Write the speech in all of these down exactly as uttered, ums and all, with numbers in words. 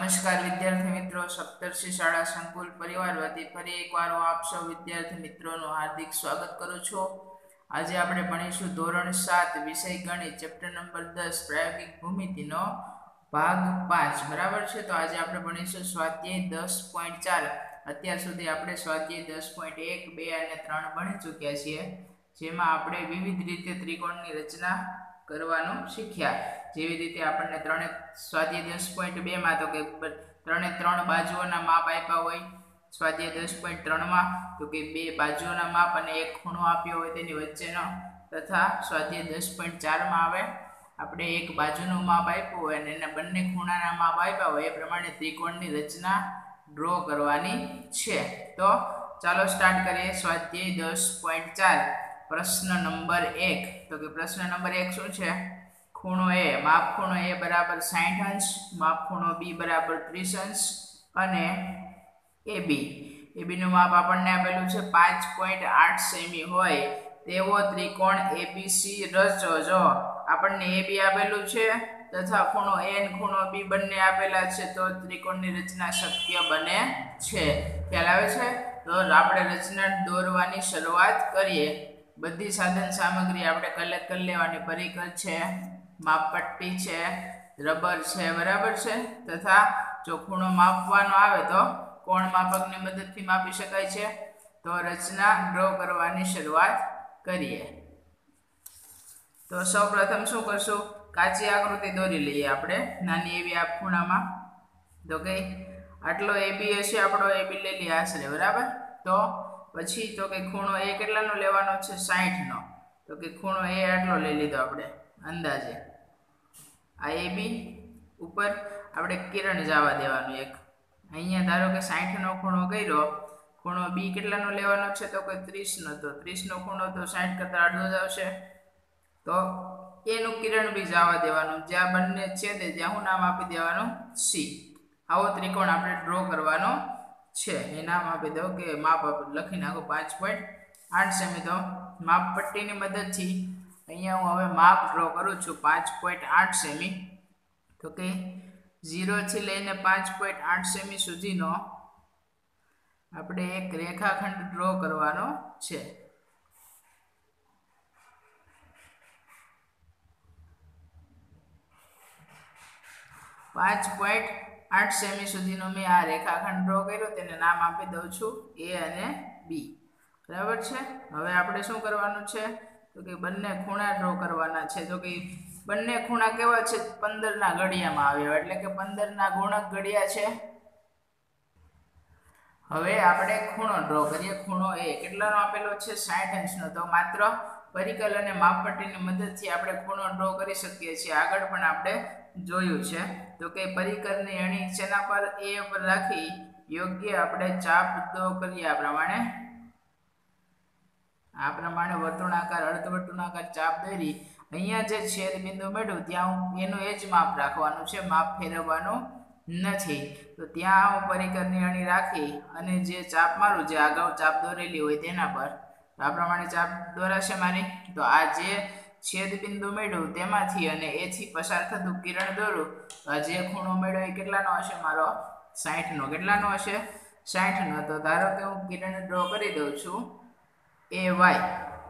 नमस्कार विद्यार्थी मित्रों, सप्तर्षि शाळा संकुल परिवार वती फरी एकवार હું આપ સૌ વિદ્યાર્થી મિત્રોનું હાર્દિક સ્વાગત કરું છું। આજે આપણે ભણીશું ધોરણ સાત વિષય ગણિત ચેપ્ટર નંબર દસ પ્રાયોગિક ભૂમિતિનો ભાગ પાંચ। બરાબર છે। તો આજે આપણે ભણીશું સ્વાધ્યાય દસ પોઈન્ટ ચાર। અત્યાર સુધી આપણે સ્વાધ્યાય દસ પોઈન્ટ એક, બે અને ત્રણ ભણી ચૂક્યા છીએ, જેમાં આપણે વિવિધ રીતે ત્રિકોણની રચના કરવાનું શીખ્યા। જેવી રીતે આપણને ત્રણે સ્વાધ્યાય દસ પોઈન્ટ બે માં તો કે ત્રણે ત્રણ બાજુઓના માપ આપ્યા હોય, સ્વાધ્યાય દસ પોઈન્ટ ત્રણ માં તો કે બે બાજુઓના માપ અને એક ખૂણો આપ્યો હોય તેની વચ્ચેનો, તથા સ્વાધ્યાય દસ પોઈન્ટ ચાર માં આવે આપણે એક બાજુનું માપ આપ્યું હોય અને એના બંને ખૂણાના માપ આપ્યા હોય એ પ્રમાણે ત્રિકોણની રચના ડ્રો કરવાની છે। તો ચાલો સ્ટાર્ટ કરીએ। સ્વાધ્યાય દસ પોઈન્ટ ચાર પ્રશ્ન નંબર એક। તો કે પ્રશ્ન નંબર એક શું છે? ખૂણો એ, માપ ખૂણો એ બરાબર સાઠ અંશ, માપ ખૂણો બી બરાબર ત્રીસ અંશ અને એ બી એ બી નું માપ આપણને આપેલું છે પાંચ પોઈન્ટ આઠ સેમી હોય તેવો ત્રિકોણ એબીસી રચો। જો આપણને એ બી આપેલું છે તથા ખૂણો એ અને ખૂણો બી બંને આપેલા છે તો ત્રિકોણની રચના શક્ય બને છે। ખ્યાલ આવે છે? તો આપણે રચના દોરવાની શરૂઆત કરીએ। બધી સાધન સામગ્રી આપણે કલેક્ટ કરી લેવાની। પરિકર છે, માપપટ્ટી છે, રબર છે, બરાબર છે, તથા જો ખૂણો માપવાનો આવે તો કોણ માપકની મદદથી માપી શકાય છે। તો રચના ડ્રો કરવાની શરૂઆત કરીએ। તો સૌપ્રથમ શું કરશું? કાચી આકૃતિ દોરી લઈએ આપણે નાની એવી આ ખૂણામાં। તો કે આટલો એબી હશે, આપણો એબી લઈ લઈએ આશરે, બરાબર। તો પછી તો કે ખૂણો એ કેટલાનો લેવાનો છે? સાઠ નો। તો કે ખૂણો એ આટલો લઈ લીધો આપણે અંદાજે। આ એ બી ઉપર આપણે કિરણ જવા દેવાનું એક। અહીંયા ધારો કે સાઠ નો ખૂણો કર્યો, ખૂણો બી કેટલાનો લેવાનો છે? તો કે ત્રીસ નો। તો ત્રીસ નો ખૂણો તો સાઠ કરતા અડધો જ આવશે, તો એનું કિરણ બી જવા દેવાનું। જ્યાં બંને છેદે ત્યાં હું નામ આપી દેવાનું? સી। આવો ત્રિકોણ આપણે ડ્રો કરવાનો છે। એ નામ આપી દો કે માપ લખી નાખો પાંચ પોઈન્ટ આઠ સેમી। તો માપ પટ્ટીની મદદથી અહીંયા હું હવે માપ ડ્રો કરું છું પાંચ પોઈન્ટ આઠ સેમી। તો કે ઝીરો થી લઈને પાંચ પોઈન્ટ આઠ સેમી સુધીનો આપણે એક રેખાખંડ ડ્રો કરવાનો છે। પાંચ પોઈન્ટ આઠ સેમી સુધીનો મેં આ રેખાખંડ ડ્રો કર્યો, તેને નામ આપી દઉં છું એ અને બી, બરાબર છે। હવે આપણે શું કરવાનું છે? તો કે બંને ખૂણા ડ્રો કરવાના છે। તો કે બંને ખૂણા કેવા છે? પંદર ના ઘડિયામાં આવ્યા, એટલે કે પંદર ના ગુણક ઘડિયા છે। હવે આપણે ખૂણો ડ્રો કરીએ। ખૂણો એ કેટલાનો આપેલો છે? સાઠ અંશનો। તો માત્ર પરિકલ અને માપપટ્ટીની મદદથી આપણે ખૂણો ડ્રો કરી શકીએ છીએ। આગળ પણ આપણે જોયું છે। તો કે પરિકરની અણી શેના પર? એ પર રાખી યોગ્ય આપણે ચાપ ડ્રો કરીએ। આ પ્રમાણે આ પ્રમાણે વર્તુળાકાર અર્ધવર્તુળાકાર ચાપ દોરી અહીંયા જે છેદ બિંદુ મળ્યું ત્યાં એનું એ જ માપ રાખવાનું છે, માપ ફેરવવાનું નથી। તો ત્યાં હું પરિકરની અણી રાખી અને જે ચાપ મારું, જે અગાઉ ચાપ દોરેલી હોય તેના પર આ પ્રમાણે ચાપ દોરાશે મારી। તો આ જે છેદ બિંદુ મળ્યું તેમાંથી અને એ થી પસાર થતું કિરણ દોરું તો આ જે ખૂણો મળ્યો એ કેટલાનો હશે? મારો સાઠ નો। કેટલાનો હશે? સાઠ નો। તો ધારો કે હું કિરણ ડ્રો કરી દઉં છું એ વાય।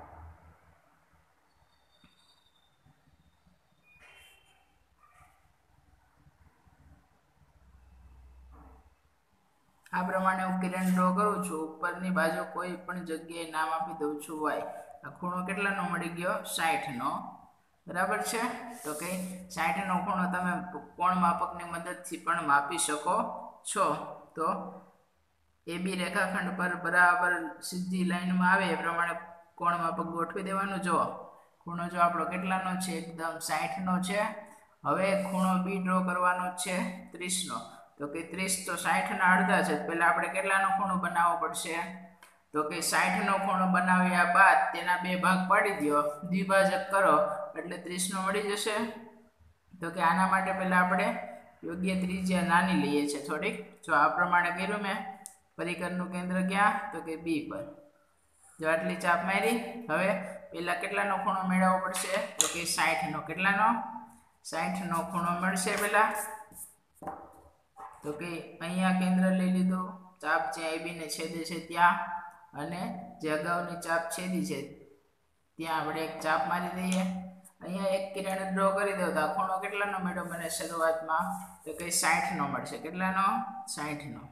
આ પ્રમાણે હું કિરણ ડ્રો કરું છું। ઉપરની બાજુ કોઈ પણ જગ્યાએ નામ આપી દઉં છું વાય। આ ખૂણો કેટલાનો મળી ગયો? સાઠ નો, બરાબર છે। તો કે સાઠ નો ખૂણો તમે કોણ માપકની મદદથી પણ માપી શકો છો। તો એ બી રેખાખંડ પર બરાબર સીધી લાઈનમાં આવે એ પ્રમાણે કોણ માપક ગોઠવી દેવાનું। જો ખૂણો જો આપણો કેટલાનો છે? એકદમ સાઠ નો છે। હવે ખૂણો બી ડ્રો કરવાનો છે ત્રીસ નો। તો કે ત્રીસ તો સાઠ ના અડધા છે, પહેલા આપણે કેટલાનો ખૂણો બનાવવો પડશે? તો કે સાઠ નો ખૂણો બનાવ્યા બાદ તેના બે ભાગ પાડી દો, દ્વિભાજક કરો એટલે ત્રીસ નો મળી જશે। તો કે આના માટે પહેલા આપણે યોગ્ય ત્રિજ્યા નાની લઈએ છીએ થોડીક। જો આ પ્રમાણે કર્યું મેં, પરિકરનું કેન્દ્ર ક્યાં? તો કે બી પર। જો આટલી ચાપ મારી, હવે પહેલા કેટલાનો ખૂણો મેળવવો પડશે? તો કે સાઠ નો। કેટલાનો? સાઠ નો ખૂણો મળશે પહેલા। તો કે અહીંયા કેન્દ્ર લઈ લીધું, ચાપ જે આઈબી ને છેદે છે ત્યાં, અને જે અગાઉની ચાપ છેદી છે ત્યાં આપણે એક ચાપ મારી દઈએ. અહીંયા એક કિરણ ડ્રો કરી દો તો આ ખૂણો કેટલાનો મેળો બને શરૂઆતમાં? તો કે સાઠ નો મળશે. કેટલાનો? સાઠ નો.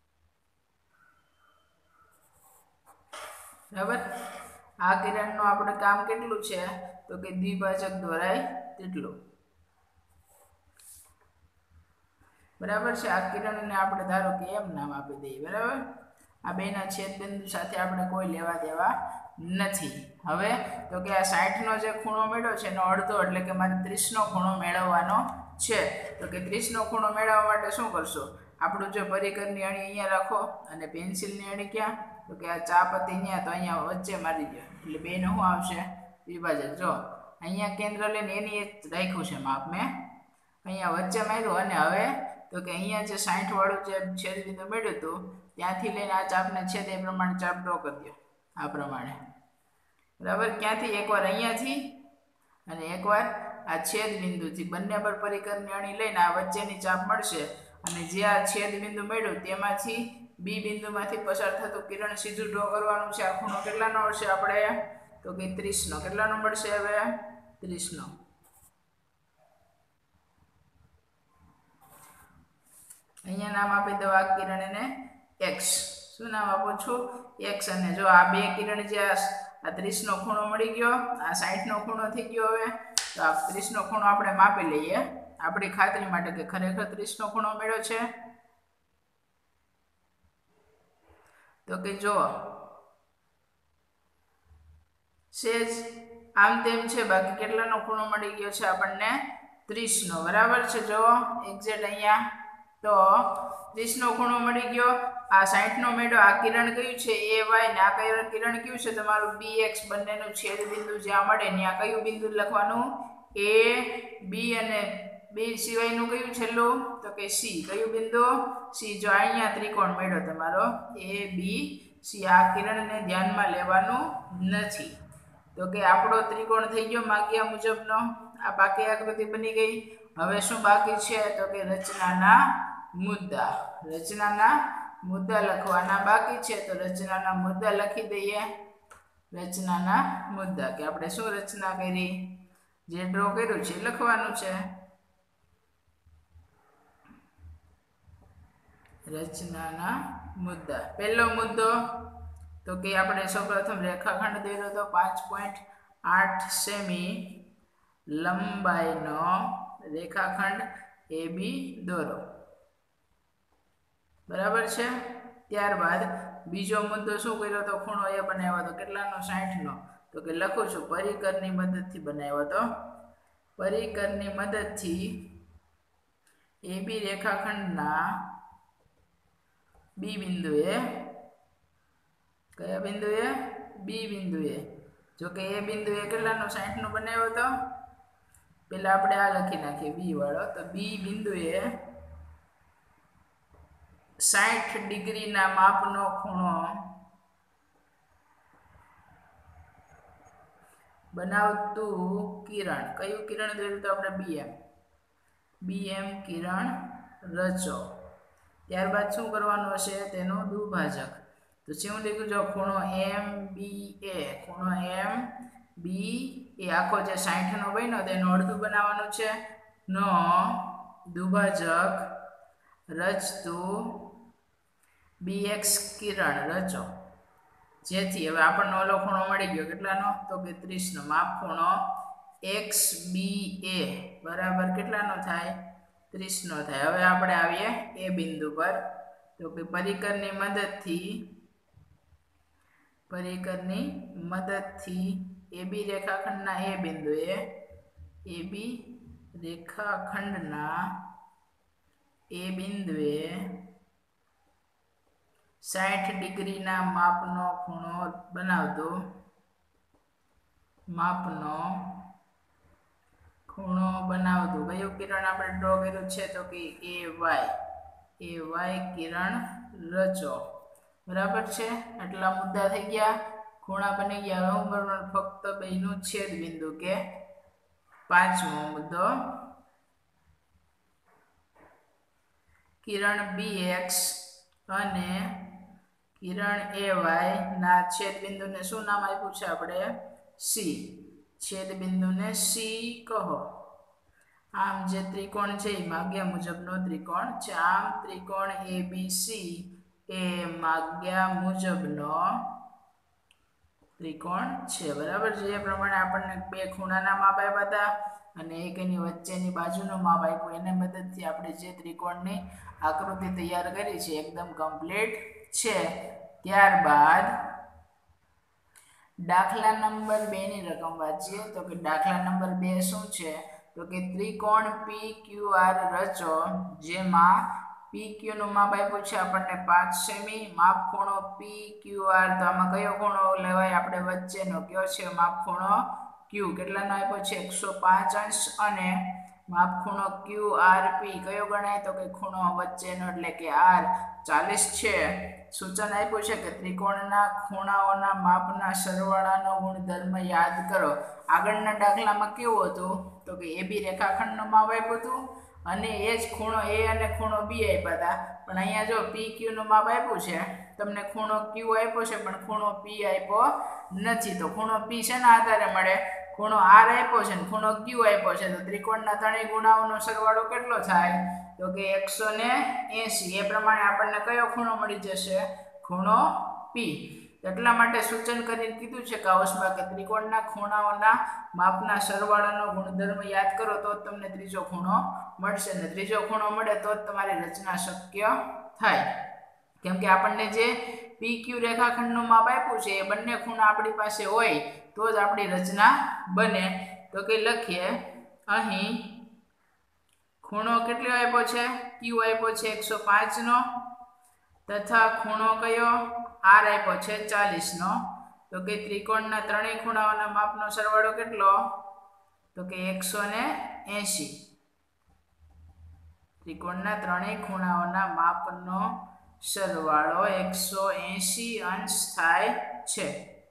બરાબર. આ કિરણનું આપણે કામ કેટલું છે? તો કે દ્વિભાજક દોરાય તેટલું. બરાબર છે. આ કિરણને આપણે ધારો કે એમ નામ આપી દઈએ. બરાબર. આ બેના છેદ બિંદુ સાથે આપણે કોઈ લેવા દેવા નથી. હવે તો કે આ સાઠ નો જે ખૂણો મેળવ્યો છે એનો અડધો એટલે કે મારે ત્રીસ નો ખૂણો મેળવવાનો છે. તો કે ત્રીસ નો ખૂણો મેળવવા માટે શું કરશો? આપણું જે પરિકરની અણી અહીંયા રાખો અને પેન્સિલની અણી ક્યાં? તો કે આ ચાપ હતી અહીંયા, તો અહીંયા વચ્ચે મારી દો એટલે બે નો શું આવશે? વિભાજક. જો અહીંયા કેન્દ્ર લઈને એની એક રાખ્યું છે માપ મેં, અહીંયા વચ્ચે માર્યું, અને હવે તો કે અહીંયા જે સાઠ વાળું જે છેદ બિંદુ મેળવ્યું હતું ત્યાંથી લઈને આ ચાપને છેદ એ પ્રમાણે ચાપ ડ્રો કરી દો આ પ્રમાણે. બરાબર. ક્યાંથી? એકવાર અહીંયાથી અને એકવાર આ છેદ બિંદુથી, બંને પર પરિકરની અણી લઈને આ વચ્ચેની ચાપ મળશે, અને જે આ છેદ બિંદુ મેળવ્યું તેમાંથી બી બિંદુમાંથી પસાર થતું કિરણ સીધું ડ્રો કરવાનું છે. આ ખૂણો કેટલાનો મળશે આપણે? તો કે ત્રીસ નો. કેટલાનો મળશે હવે? ત્રીસ નો. અહીંયા નામ આપી દો આ કિરણ એને એક્સ. શું નામ આપું છું? એક્સ. અને જો આ બે કિરણ જે આ ત્રીસ નો ખૂણો મળી ગયો, આ સાઠ નો ખૂણો થઈ ગયો. હવે તો આ ત્રીસ નો ખૂણો આપણે માપી લઈએ આપણી ખાતરી માટે કે ખરેખર ત્રીસ નો ખૂણો મળ્યો છે. તો કે જો સેજ આમ તેમ છે, બાકી કેટલાનો ખૂણો મળી ગયો છે આપણને? ત્રીસ નો. બરાબર છે. જો એક્ઝેક્ટ અહીંયા તો ત્રીસ નો ખૂણો મળી ગયો. આ સાઠ નો મેળવ્યો. આ કિરણ કયું છે? A Y. ને આ કયું કિરણ કયું છે? તમારું બી એક્સ. બંનેનું છેદ બિંદુ જ્યાં મળે ત્યાં કયું બિંદુ લખવાનું? એ બી. અને બી સિવાયનું કયું છેલ્લું? તો કે સી. કયું બિંદુ? સી. જો અહીંયા ત્રિકોણ મેળવ્યો તમારો એ બી સી. આ કિરણને ધ્યાનમાં લેવાનું નથી. તો કે આપણો ત્રિકોણ થઈ ગયો માગ્યા મુજબનો. આ બાકી આકૃતિ બની ગઈ. હવે શું બાકી છે? તો કે રચનાના મુદ્દા. રચનાના મુદ્દા લખવાના બાકી છે. તો રચનાના મુદ્દા લખી દઈએ. રચનાના મુદ્દા કે આપણે શું રચના કરી, જે ડ્રો કર્યું છે લખવાનું છે. રચનાના મુદ્દા. પહેલો મુદ્દો તો કે આપણે સૌપ્રથમ રેખાખંડ દોર્યો તો પાંચ પોઈન્ટ આઠ સેમી લંબાઈનો રેખાખંડ એ બી દોરો. બરાબર છે. ત્યારબાદ બીજો મુદ્દો શું કર્યો તો? ખૂણો એ બનાવ્યો તો કેટલાનો? સાઠ નો. તો કે લખું છું પરિકરની મદદથી બનાવ્યો તો. પરિકરની મદદથી એ બી રેખાખંડના બી બિંદુએ, કયા બિંદુએ? બી બિંદુએ. જો કે એ બિંદુએ કેટલાનો? સાઠ નો બનાવ્યો હતો. પેલા આપણે આ લખી નાખીએ બી વાળો. તો બી બિંદુએ સાઠ ડિગ્રીના માપનો ખૂણો બનાવતું કિરણ. કયું કિરણ દોર્યું તો આપણે? બીએમ. બીએમ કિરણ રચો. ત્યારબાદ શું કરવાનું હશે? તેનું દ્વિભાજક. તો શું લીધું? જો ખૂણો એમ બી એ, ખૂણો એમ બી એ આખો જે સાઠ નો બન્યો તેનું અડધું બનાવવાનું છે. નો દ્વિભાજક રચતું બી એક્સ કિરણ રચો. જેથી હવે આપણને ઓલો ખૂણો મળી ગયો. કેટલાનો? તો કે ત્રીસ નો. માપ ખૂણો એક્સ બી એ બરાબર કેટલાનો થાય? ત્રીસ નો થાય. હવે આપણે આવીએ એ બિંદુ પર. તો કે પરિકરની મદદથી પરિકરની મદદથી એ બી રેખાખંડના એ બિંદુએ એ બી રેખાખંડના એ બિંદુએ સાઠ ડિગ્રીના માપનો ખૂણો બનાવતો માપનો ખૂણો બનાવતું કયું કિરણ આપણે ડ્રો કર્યું છે? તો કે એ વાય. એ વાય કિરણ રચો. બરાબર છે. આટલા મુદ્દા થઈ ગયા. ખૂણા બની ગયા. હવે હું કરવાનું ફક્ત બેયનું છેદ બિંદુ કે પાંચમો મુદ્દો કિરણ બી એક્સ અને કિરણ એ વાય ના છેદ બિંદુને શું નામ આપ્યું છે આપણે? સી. છેદ બિંદુને સી કહો. આમ જે ત્રિકોણ છે એ માગ્યા મુજબનો ત્રિકોણ છે. આમ ત્રિકોણ એ બી સી એ માગ્યા મુજબનો ત્રિકોણ છે. બરાબર છે. એ પ્રમાણે આપણને બે ખૂણાના માપ આપ્યા હતા અને એક એની વચ્ચેની બાજુનું માપ આપ્યું. એની મદદથી આપણે જે ત્રિકોણની આકૃતિ તૈયાર કરી છે એકદમ કમ્પ્લીટ છે. ત્યારબાદ દાખલા નંબર બે ની રકમ વાંચીએ તો કે દાખલા નંબર બે શું છે? તો કે ત્રિકોણ પી ક્યુ આર રચો, જેમાં પી ક્યુ નું માપ આપ્યું છે આપણને પાંચ સેમી. માપ ખૂણો પી ક્યુ આર, તો આમાં કયો ખૂણો લેવાય? આપણે વચ્ચેનો. કયો છે? માપ ખૂણો ક્યુ. કેટલાનો આપ્યો છે? એકસો પાંચ અંશ. અને માપ ખૂણો ક્યુ આર પી કયો ગણાય? તો કે ખૂણો વચ્ચેનો એટલે કે આર ચાલીસ છે. સૂચન આપ્યું છે કે ત્રિકોણના ખૂણાઓના માપના સરવાળાનો ગુણધર્મ યાદ કરો. આગળના દાખલામાં કેવું હતું? તો કે એ બી રેખાખંડનું માપ આપ્યું હતું અને એ જ ખૂણો એ અને ખૂણો બી આપ્યા હતા. પણ અહીંયા જો પી ક્યુ નું માપ આપ્યું છે, તમને ખૂણો ક્યુ આપ્યો છે પણ ખૂણો પી આપ્યો નથી. તો ખૂણો પી શેના આધારે મળે? ખૂણો આર આપ્યો છે ને ખૂણો ક્યુ આપ્યો છે. તો ત્રિકોણના ત્રણેય ગુણાઓનો સરવાળો કેટલો થાય? તો કે એકસો એંસી. એ પ્રમાણે આપણને કયો ખૂણો મળી જશે? ખૂણો પી. એટલા માટે સૂચન કરીને કીધું છે કૌંસમાં કે ત્રિકોણના ખૂણાઓના માપના સરવાળાનો ગુણધર્મ યાદ કરો તો જ તમને ત્રીજો ખૂણો મળશે. ને ત્રીજો ખૂણો મળે તો જ તમારી રચના શક્ય થાય. કેમ કે આપણને જે પી ક્યુ રેખાખંડનું માપ આપ્યું છે એ બંને ખૂણા આપણી પાસે હોય તો જ આપણી રચના બને. તો કે લખીએ અહીં ખૂણો કેટલો આપ્યો છે? ક્યુ આપ્યો છે એકસો પાંચ નો તથા ખૂણો કયો? આર આપ્યો છે ચાલીસ નો. તો કે ત્રિકોણના ત્રણેય ખૂણાઓના માપનો સરવાળો કેટલો? તો કે એકસો એંસી. ત્રિકોણના ત્રણેય ખૂણાઓના માપનો સરવાળો એકસો એંસી અંશ થાય છે.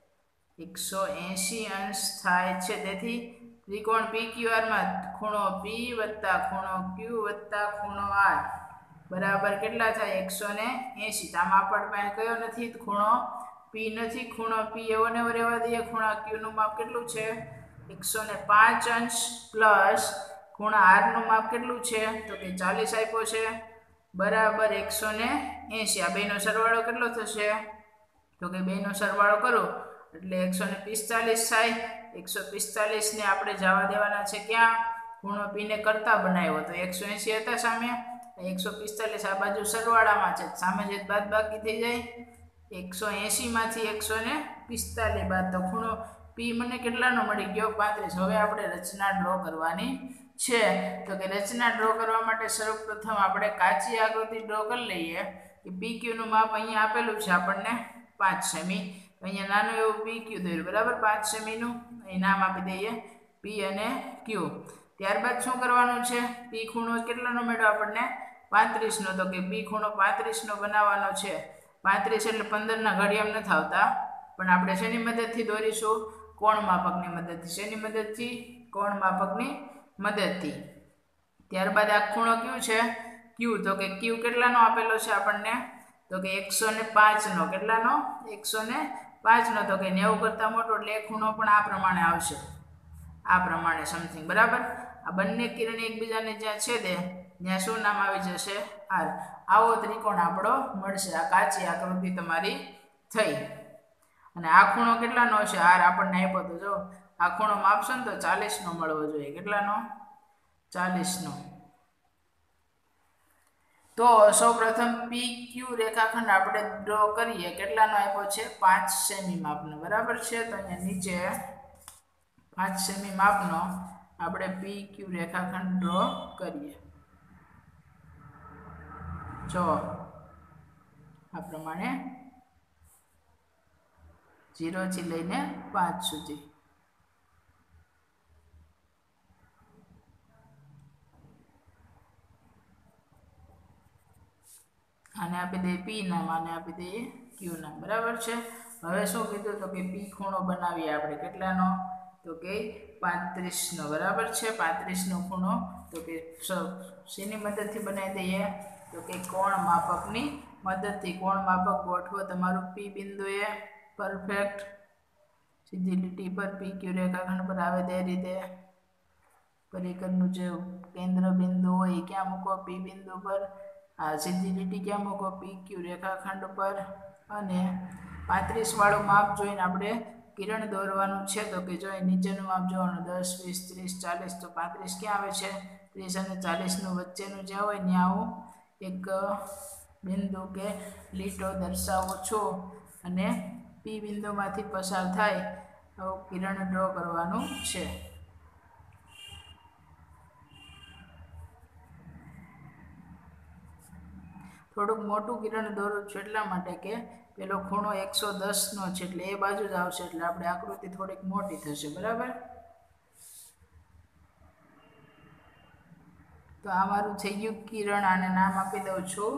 એકસો એંસી અંશ થાય છે. તેથી ત્રિકોણ પી ક્યુ આર માં ખૂણો પી વત્તા ખૂણો ક્યુ વત્તા ખૂણો આર બરાબર કેટલા થાય? એકસો એંસી. આમાં આપણી પાસે કયો નથી? ખૂણો પી નથી. ખૂણો પી એવો ને એવો રહેવા દઈએ. ખૂણા ક્યુ નું માપ કેટલું છે? એકસો પાંચ અંશ પ્લસ ખૂણા આર નું માપ કેટલું છે? તો કે ચાલીસ આપ્યો છે બરાબર એકસો એંસી. આ બેનો સરવાળો કેટલો થશે? તો કે બેનો સરવાળો કરો એટલે એકસો પિસ્તાલીસ થાય. એકસો પિસ્તાલીસ ને આપણે જવા દેવાના છે ક્યાં? ખૂણો પી ને કરતા બનાવ્યો તો એકસો એંસી હતા સામે, એકસો પિસ્તાલીસ આ બાજુ સરવાળામાં છે, સામે જે બાદ બાકી થઈ જાય. એકસો એંસી માંથી એકસો પિસ્તાલીસ બાદ તો ખૂણો પી મને કેટલાનો મળી ગયો? પાંત્રીસ. હવે આપણે રચના ડ્રો કરવાની છે. તો કે રચના ડ્રો કરવા માટે સર્વપ્રથમ આપણે કાચી આકૃતિ ડ્રો કરી લઈએ કે પી ક્યુ નું માપ અહીંયા આપેલું છે આપણને પાંચ સેમી. અહીંયા નાનું એવું પી ક્યુ દોર્યું બરાબર પાંચ સેમીનું. અહીં નામ આપી દઈએ પી અને ક્યુ. ત્યારબાદ શું કરવાનું છે? પી ખૂણો કેટલાનો મળ્યો આપણને? પાંત્રીસ નો. તો કે પી ખૂણો પાંત્રીસ નો બનાવવાનો છે. પાંત્રીસ એટલે પંદર ના ઘડિયાળ નથી આવતા પણ આપણે શેની મદદથી દોરીશું? કોણ માપકની મદદથી. શેની મદદથી? કોણ માપકની મદદથી. ત્યારબાદ આ ખૂણો ક્યુ છે? ક્યુ. તો કે ક્યુ કેટલાનો આપેલો છે આપણને? તો કે એકસો પાંચ નો. કેટલાનો? એકસો પાંચ નો. તો કે નેવું કરતા મોટો એટલે એ ખૂણો પણ આ પ્રમાણે આવશે. આ પ્રમાણે સમથિંગ બરાબર. આ બંને કિરણ એકબીજાને જ્યાં છેદે ત્યાં શું નામ આવી જશે? આર. આવો ત્રિકોણ આપણો મળશે. આ કાચી આકૃતિ તમારી થઈ. અને આ ખૂણો કેટલાનો છે? આર આપણને આપ્યો તો જો આ ખૂણો માપશો ને તો ચાલીસ નો મળવો જોઈએ. કેટલાનો? ચાલીસ નો. તો સૌપ્રથમ પી ક્યુ રેખાખંડ આપણે ડ્રો કરીએ. કેટલાનો આપ્યો છે? પાંચ સેમી માપનો બરાબર છે. તો અહીંયા નીચે પાંચ સેમી માપનો આપણે પી ક્યુ રેખાખંડ ડ્રો કરીએ. જો આ પ્રમાણે ઝીરો થી લઈને પાંચ સુધી. આને આપી દઈએ પી નામ, આને આપી દઈએ ક્યુ નામ બરાબર છે. હવે શું કીધું? તો કે પી ખૂણો બનાવીએ આપણે. કેટલાનો? તો કે પાંત્રીસ નો બરાબર છે. પાંત્રીસ નો ખૂણો તો કે શેની મદદથી બનાવી દઈએ? તો કે કોણ માપકની મદદથી કોણ માપક ગોઠવો તમારું પી બિંદુએ પરફેક્ટ સીધી લીટી પર પી ક્યુ રેખાખંડ પર આવે તે રીતે પરિકરનું જે કેન્દ્ર બિંદુ હોય એ ક્યાં મૂકો પી બિંદુ પર આ સીધી લીટી ક્યાં મૂકો પી ક્યુ રેખાખંડ પર અને પાંત્રીસ વાળું માપ જોઈને આપણે કિરણ દોરવાનું છે તો કે જો નીચેનું માપ જોવાનું દસ વીસ ત્રીસ ચાલીસ તો પાંત્રીસ ક્યાં આવે છે ત્રીસ અને ચાલીસનું વચ્ચેનું જ્યાં હોય ત્યાં હું એક બિંદુ કે લીટો દર્શાવું છું અને પી બિંદુમાંથી પસાર થાય આવું કિરણ ડ્રો કરવાનું છે. થોડુંક મોટું કિરણ દોરું છું એટલા માટે કે પેલો ખૂણો એકસો દસ નો છે એટલે એ બાજુ જ આવશે એટલે આપણે આકૃતિ થોડીક મોટી થશે બરાબર. તો આ મારું થઈ ગયું કિરણ આને નામ આપી દઉં છું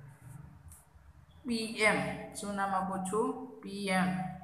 પીએમ. શું નામ આપું છું પીએમ.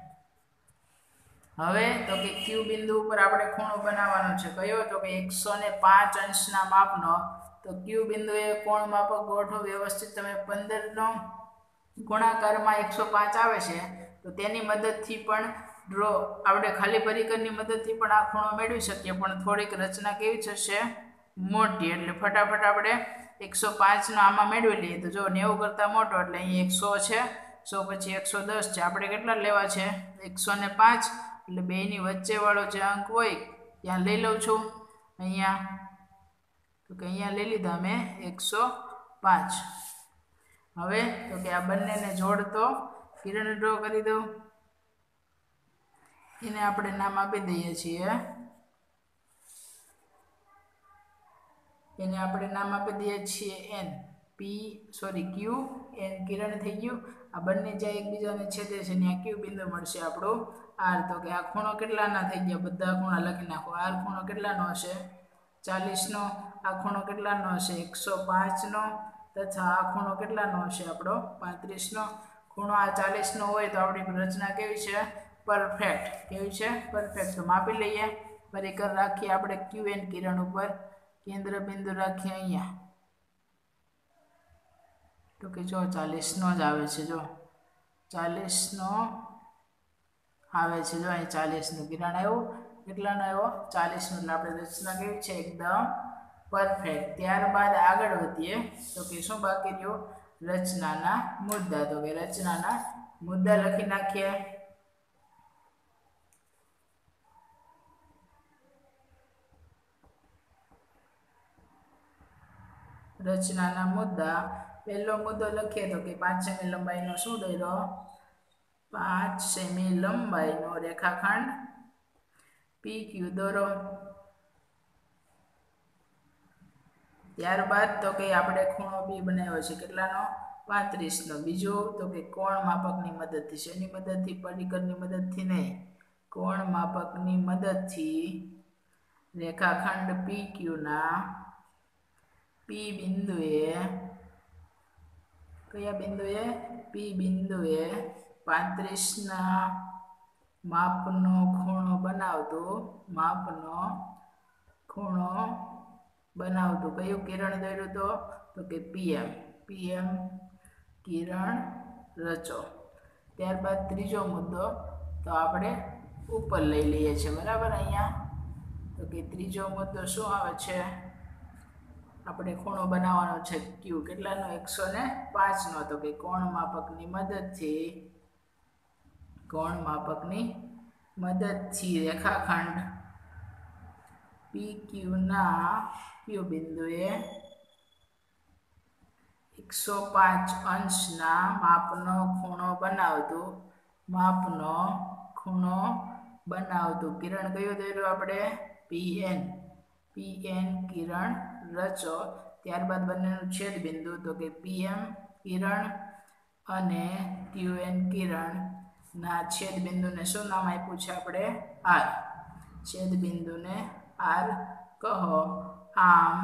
હવે તો કે ક્યુ બિંદુ ઉપર આપણે ખૂણો બનાવવાનો છે કયો તો કે એકસો ને પાંચ અંશના માપનો તો ક્યુ બિંદુએ કોણ માપક ગોઠવો વ્યવસ્થિત તમે પંદર નો ગુણાકારમાં એકસો પાંચ આવે છે તો તેની મદદથી પણ ડ્રો આપણે ખાલી પરિકરની મદદથી પણ આ ખૂણો મેળવી શકીએ પણ થોડીક રચના કેવી થશે મોટી એટલે ફટાફટ આપણે એકસો પાંચ નો આમાં મેળવી લઈએ તો જો નેવું કરતાં મોટો એટલે અહીં એકસો છે સો પછી એકસો દસ છે આપણે કેટલા લેવા છે એકસો ને પાંચ એટલે બેની વચ્ચે વાળો જે અંક હોય ત્યાં લઈ લઉં છું અહીંયા તો કે અહીંયા લઈ લીધા મેં એકસો પાંચ. હવે તો કે આ બંનેને જોડતો કિરણ ડ્રો કરી દઉં એને આપણે નામ આપી દઈએ છીએ એને આપણે નામ આપી દઈએ છીએ N P sorry Q N કિરણ થઈ ગયું. આ બંને જ્યાં એકબીજાને છેદે છે ત્યાં ક્યુ બિંદુ મળશે આપણું આર. તો કે આ ખૂણો કેટલાના થઈ ગયા બધા ખૂણા લખી નાખો. આર ખૂણો કેટલાનો હશે ચાલીસ નો. આ ખૂણો કેટલાનો હશે એકસો પાંચ નો તથા આ ખૂણો કેટલાનો હશે આપણો પાંત્રીસ નો. ખૂણો આ ચાલીસ નો હોય તો આપણી રચના કેવી છે પરફેક્ટ. કેવી છે પરફેક્ટ. તો માપી લઈએ પરિકર રાખીએ આપણે ક્યુ એન કિરણ ઉપર કેન્દ્ર બિંદુ રાખીએ અહીંયા તો કે જો ચાલીસ નો જ આવે છે જો ચાલીસ નો આવે છે જો અહીં ચાલીસ નું કિરણ આવ્યું કેટલાનો આવ્યો ચાલીસ નું એટલે આપણે રચના કેવી છે એકદમ પરફેક્ટ. ત્યારબાદ આગળ વધીએ તો કે શું બાકી રહ્યો રચનાના મુદ્દા. તો કે રચનાના મુદ્દા લખી નાખીએ. રચનાના મુદ્દા પહેલો મુદ્દો લખીએ તો કે પાંચ સેમી લંબાઈનો શું દોર્યો પાંચ સેમી લંબાઈનો રેખાખંડ પી ક્યુ દોરો. ત્યારબાદ તો કે આપણે ખૂણો બી બનાવ્યો છે કેટલાનો પાંત્રીસ નો. બીજું તો કે કોણ માપકની મદદથી શેની મદદથી પરિકરની મદદથી નહીં કોણ માપકની મદદથી રેખાખંડ પી ક્યુ ના પી બિંદુએ કયા બિંદુએ પી બિંદુએ પાંત્રીસ ના માપનો ખૂણો બનાવતું માપનો ખૂણો બનાવતું કયું કિરણ દોર્યું તો કે પીએમ. પીએમ કિરણ રચો. ત્યારબાદ ત્રીજો મુદ્દો તો આપણે ઉપર લઈ લઈએ છીએ બરાબર. અહીંયા તો કે ત્રીજો મુદ્દો શું આવે છે આપણે ખૂણો બનાવવાનો છે ક્યુ કેટલાનો એકસો ને પાંચ નો. તો કે કોણ માપકની મદદથી કોણ માપકની મદદથી રેખાખંડ પી ક્યુ ના ક્યુ બિંદુએ એકસો પાંચ અંશના માપનો ખૂણો બનાવતું માપનો ખૂણો બનાવતું કિરણ કયું દોર્યું આપણે પીએન. પીએન કિરણ રચો. ત્યારબાદ બંનેનું છેદ બિંદુ તો કે પીએમ કિરણ અને ક્યુએન કિરણ ના છેદ બિંદુને શું નામ આપ્યું છે આપણે આર. છેદ બિંદુને આર કહો. આમ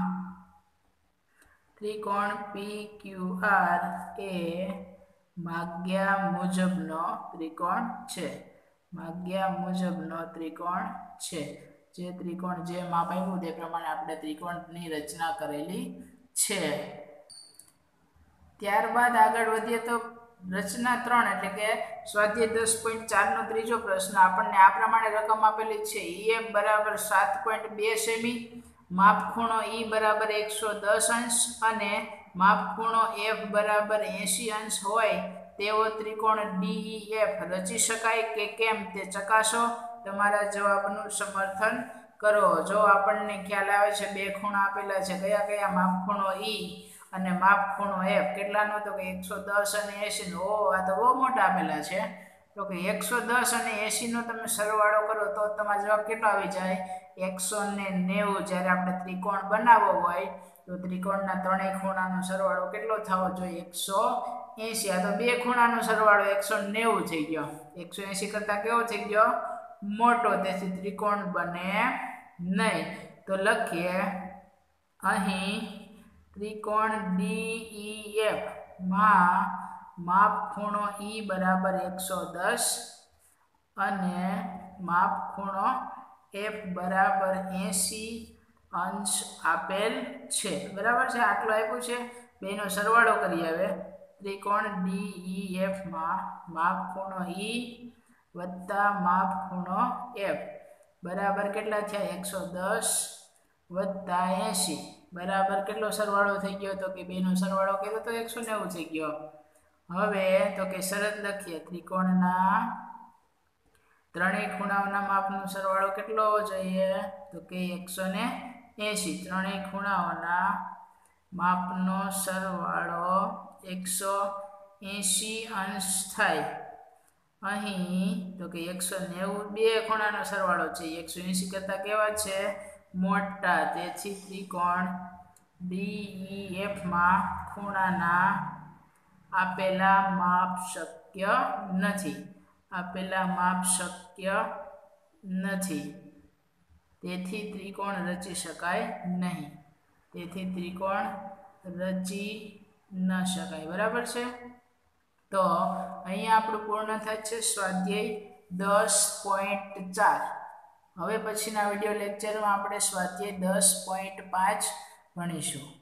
ત્રિકોણ પી ક્યુ આર એ માગ્યા મુજબનો ત્રિકોણ છે. માગ્યા મુજબનો ત્રિકોણ છે. જે ત્રિકોણ જે માપ આપ્યું તે પ્રમાણે આપણે ત્રિકોણની રચના કરેલી છે. ત્યારબાદ આગળ વધીએ તો રચના ત્રણ એટલે કે સ્વાધ્યાય દસ પોઈન્ટ ચાર નો ત્રીજો પ્રશ્ન આપણને આ પ્રમાણે રકમ આપેલી છે ઈએફ બરાબર સાત પોઈન્ટ બે સેમી, માપખૂણો ઈ બરાબર એકસો દસ અંશ અને માપખૂણો એફ બરાબર એંસી અંશ હોય તેવો ત્રિકોણ ડીઈએફ રચી શકાય કે કેમ તે ચકાસો. તમારા જવાબનું સમર્થન કરો. જો આપણને ખ્યાલ આવે છે બે ખૂણા આપેલા છે, કયા કયા? માપખૂણો ઈ અને માપખૂણો એફ. કેટલાનો? તો કે એકસો દસ અને એંસી નો. ઓ, આ તો બહુ મોટા આપેલા છે. તો કે એકસો દસ અને એંસી નો તમે સરવાળો કરો તો તમારો જવાબ કેટલો આવી જાય? એકસો નેવું. જ્યારે આપણે ત્રિકોણ બનાવવો હોય તો ત્રિકોણના ત્રણેય ખૂણાનો સરવાળો કેટલો થવો જોઈએ? એકસો એંસી. આ તો બે ખૂણાનો સરવાળો એકસો નેવું થઈ ગયો. એકસો એંસી કરતા કેવો થઈ ગયો? મોટો. તેથી ત્રિકોણ બને નહીં. તો લખીએ અહીં ત્રિકોણ ડીઈએફ માં માપખૂણો ઈ બરાબર એકસો દસ અને માપખૂણો એફ બરાબર એંસી અંશ આપેલ છે. બરાબર છે? આટલું આપ્યું છે. બેનો સરવાળો કરી આવે. ત્રિકોણ ડીઈએફ માં માપખૂણો ઈ વત્તા માપખૂણો એફ બરાબર કેટલા થયા? એકસો દસ વત્તા એંસી બરાબર કેટલો સરવાળો થઈ ગયો? તો કે બેનો સરવાળો કર્યો તો એકસો નેવું થઈ ગયો. હવે તો કે શરત લખીએ. ત્રિકોણના ત્રણેય ખૂણાઓના માપનો સરવાળો કેટલો હોવો જોઈએ? તો કે એકસો એંસી. ત્રણેય ખૂણાઓના માપનો સરવાળો એકસો એંસી અંશ થાય. અહીં તો કે એકસો નેવું બે ખૂણાનો સરવાળો છે. એકસો એંસી કરતા કેવા છે? મોટા. તેથી ત્રિકોણ ડીઈએફ માં ખૂણાના આપેલા માપ શક્ય નથી. આપેલા માપ શક્ય નથી. તેથી ત્રિકોણ રચી શકાય નહીં. તેથી ત્રિકોણ રચી ન શકાય. બરાબર છે? તો અહીંયા આપણું પૂર્ણ થાય છે સ્વાધ્યાય દસ પોઈન્ટ ચાર. હવે પછીના વિડીયો લેક્ચરમાં આપણે સ્વાધ્યાય દસ પોઈન્ટ પાંચ ભણીશું.